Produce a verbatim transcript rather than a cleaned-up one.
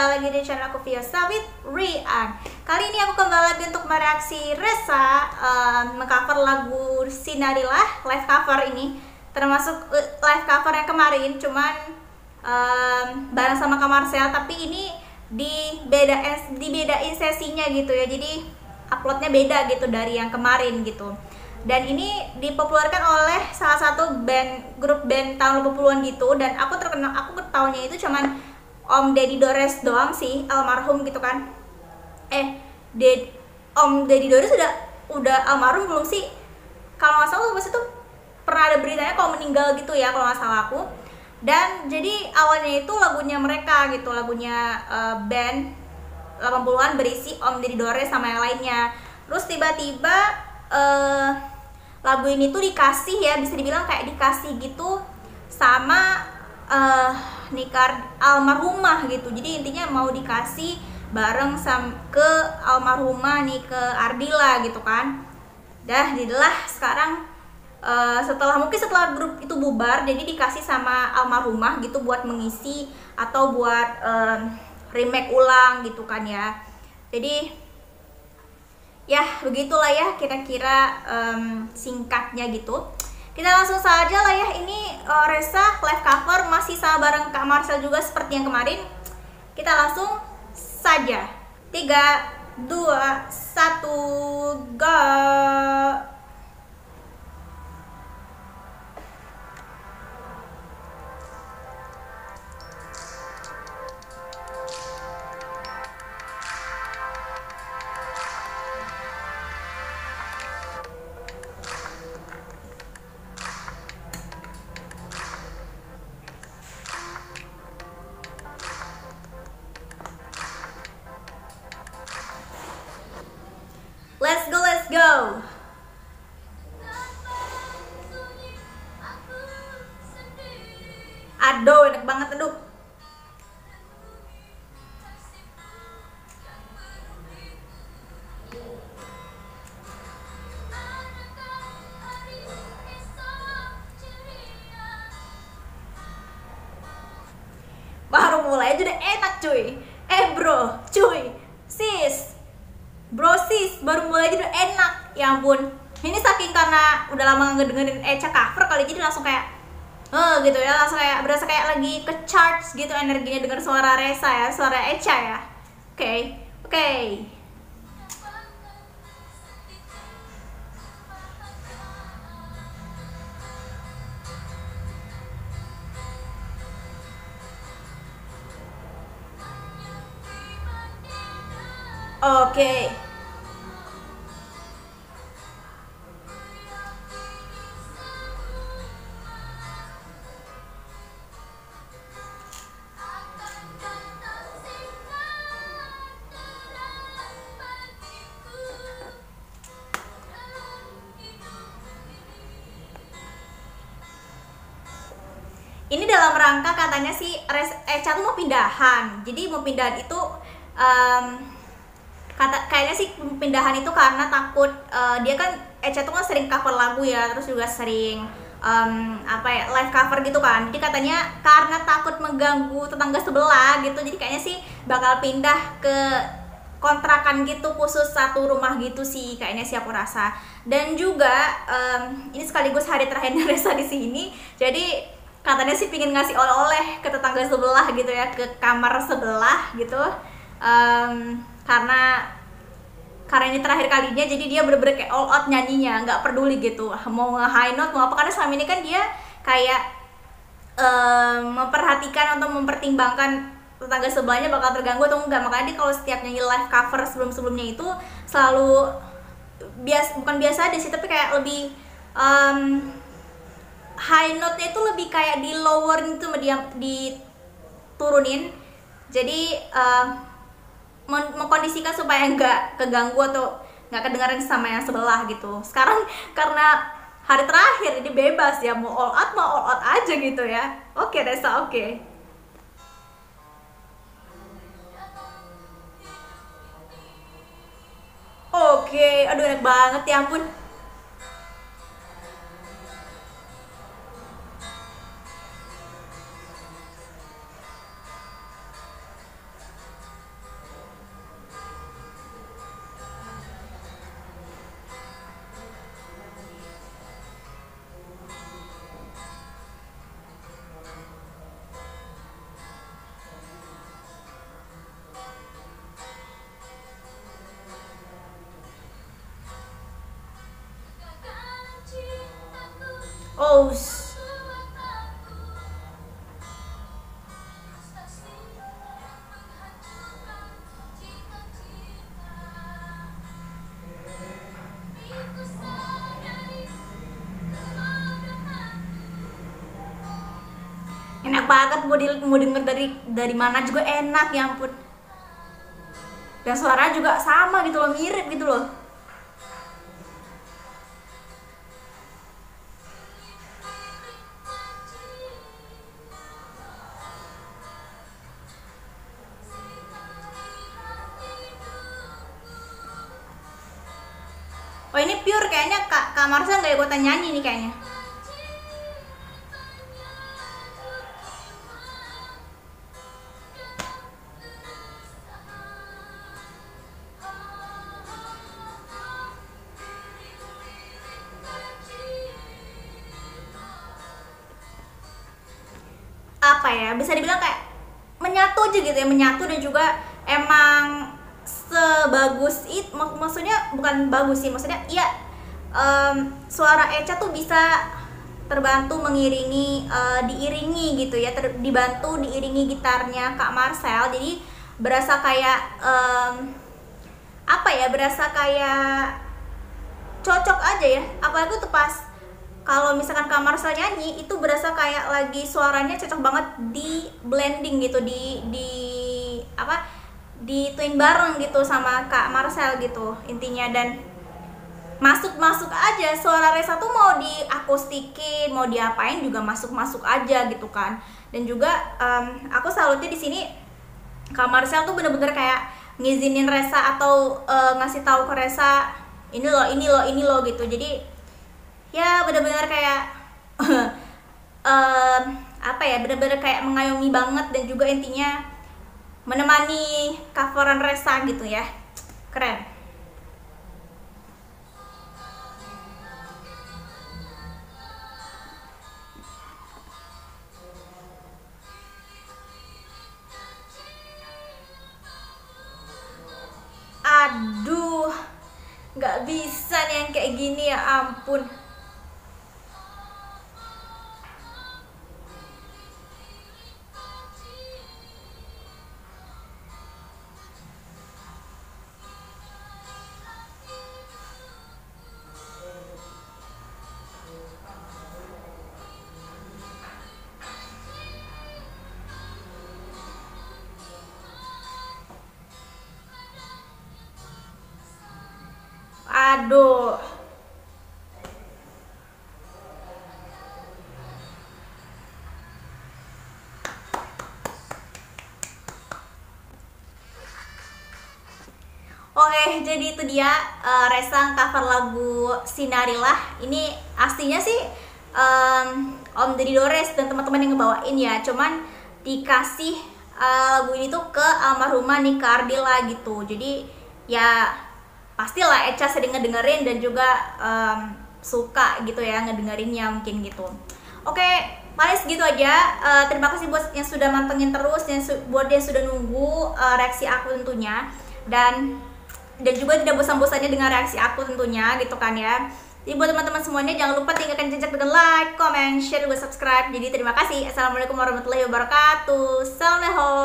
kembali lagi di channel aku Viosa with Rian. Kali ini aku kembali lagi untuk mereaksi Ressa um, mengcover lagu Sinarilah, live cover ini. Termasuk uh, live cover yang kemarin, cuman um, bareng sama Kak Marcel, tapi ini di beda dibedain sesinya gitu ya. Jadi uploadnya beda gitu dari yang kemarin gitu. Dan ini dipopulerkan oleh salah satu band, grup band tahun delapan puluhan gitu. Dan aku terkenal, aku ketahuinya itu cuman Om Deddy Dores doang sih, almarhum gitu kan. Eh, Ded, Om Deddy Dores udah udah almarhum belum sih? Kalau nggak salah pas itu pernah ada beritanya kalau meninggal gitu ya, kalau nggak salah aku. Dan jadi awalnya itu lagunya mereka gitu, lagunya uh, band delapan puluhan berisi Om Deddy Dores sama yang lainnya. Terus tiba-tiba uh, lagu ini tuh dikasih ya, bisa dibilang kayak dikasih gitu sama uh, nikah almarhumah gitu. Jadi intinya mau dikasih bareng sam ke almarhumah nih, ke Ardila gitu kan. Dah jadilah sekarang uh, setelah mungkin setelah grup itu bubar, jadi dikasih sama almarhumah gitu buat mengisi atau buat uh, remake ulang gitu kan ya. Jadi ya begitulah ya kira-kira um, singkatnya gitu. Kita langsung saja lah ya. Ini uh, Ressa live cover masih sama bareng Kak Marcel juga seperti yang kemarin. Kita langsung saja. Tiga, dua, satu, go. Let's go, let's go. Aduh, enak banget, aduh. Baru mulai aja udah enak cuy. Eh bro, cuy, sis, bro sis, baru mulai aja udah enak. Ya ampun, ini saking karena udah lama ngedengerin Echa cover kali, jadi langsung kayak eh gitu ya, langsung kayak berasa kayak lagi ke charge gitu energinya denger suara Ressa ya, suara Echa ya. Oke, okay, oke okay. Oke okay. Ini dalam rangka katanya sih Echa tuh mau pindahan. Jadi mau pindahan itu um, kata kayaknya sih pindahan itu karena takut uh, dia kan Echa tuh kan sering cover lagu ya, terus juga sering um, apa ya live cover gitu kan. Jadi katanya karena takut mengganggu tetangga sebelah gitu, jadi kayaknya sih bakal pindah ke kontrakan gitu, khusus satu rumah gitu sih kayaknya sih aku rasa. Dan juga um, ini sekaligus hari terakhirnya Ressa di sini, jadi katanya sih pingin ngasih oleh-oleh ke tetangga sebelah gitu ya, ke kamar sebelah gitu. Um, karena karena ini terakhir kalinya, jadi dia bener-bener kayak all out nyanyinya, nggak peduli gitu mau nge-high note mau apa, karena selama ini kan dia kayak um, memperhatikan atau mempertimbangkan tetangga sebelahnya bakal terganggu atau enggak. Makanya dia kalau setiap nyanyi live cover sebelum-sebelumnya itu selalu bias bukan biasa aja sih, tapi kayak lebih um, high note-nya itu lebih kayak di lower itu, dia diturunin. Jadi uh, mengkondisikan supaya nggak keganggu atau nggak kedengaran sama yang sebelah gitu. Sekarang karena hari terakhir ini bebas ya, mau all out mau all out aja gitu ya. Oke Ressa, oke. Oke, aduh enak banget ya ampun. Oh, s- enak banget, mau, di, mau denger dari dari mana juga enak, ya ampun. Dan suaranya juga sama gitu loh, mirip gitu loh. Oh ini pure kayaknya Kak, Kak Marsha nggak ikutan nyanyi nih kayaknya. Apa ya, bisa dibilang kayak menyatu aja gitu ya, menyatu dan juga emang sebagus itu, mak maksudnya bukan bagus sih, maksudnya iya, em, suara Echa tuh bisa terbantu mengiringi, eh, diiringi gitu ya, ter- dibantu diiringi gitarnya Kak Marcel, jadi berasa kayak em, apa ya, berasa kayak cocok aja ya, apalagi tuh pas kalau misalkan Kak Marcel nyanyi itu berasa kayak lagi suaranya cocok banget di blending gitu, di di apa, di twin bareng gitu sama Kak Marcel gitu intinya. Dan masuk masuk aja suara Resa tuh, mau diakustikin mau diapain juga masuk masuk aja gitu kan. Dan juga em, aku salutnya di sini Kak Marcel tuh bener-bener kayak ngizinin Resa atau eh, ngasih tahu ke Resa ini loh ini loh ini loh gitu. Jadi ya bener-bener kayak em, apa ya, bener-bener kayak mengayomi banget, dan juga intinya menemani coveran Resa gitu ya, keren. Aduh, nggak bisa nih yang kayak gini, ya ampun. Aduh. Oke, jadi itu dia, eh, Resa cover lagu Sinarilah. Ini aslinya sih em, Om Deddy Dores dan teman-teman yang ngebawain ya. Cuman dikasih eh, lagu ini tuh ke almarhumah Nika Ardila gitu. Jadi ya pastilah Echa sering ngedengerin dan juga em, suka gitu ya ngedengerinnya mungkin gitu. Oke, paling segitu aja. Eh, terima kasih buat yang sudah mantengin terus, yang su- buat yang sudah nunggu eh, reaksi aku tentunya. Dan dan juga tidak bosan-bosannya dengan reaksi aku tentunya gitu kan ya. Jadi buat teman-teman semuanya jangan lupa tinggalkan jejak dengan like, comment, share, juga subscribe. Jadi terima kasih. Assalamualaikum warahmatullahi wabarakatuh. Salam leho.